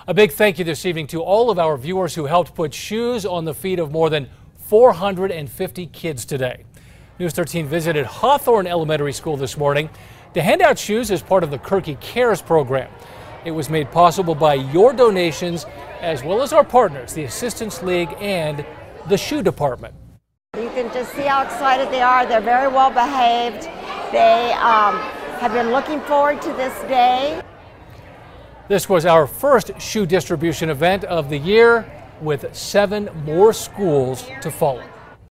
A big thank you this evening to all of our viewers who helped put shoes on the feet of more than 450 kids today. News 13 visited Hawthorne Elementary School this morning to hand out shoes as part of the KRQE Cares program. It was made possible by your donations as well as our partners, the Assistance League and the Shoe Department. You can just see how excited they are. They're very well behaved. They have been looking forward to this day. This was our first shoe distribution event of the year, with 7 more schools to follow.